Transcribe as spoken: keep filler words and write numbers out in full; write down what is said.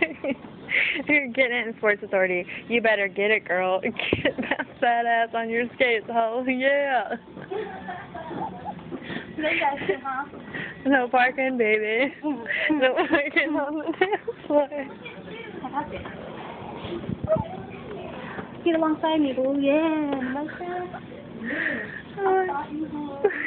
You're getting it in Sports Authority. You better get it, girl. Get that fat ass on your skates. Oh, yeah. No parking, baby. No parking on the dance floor. Get alongside me, boo. Yeah. Like that.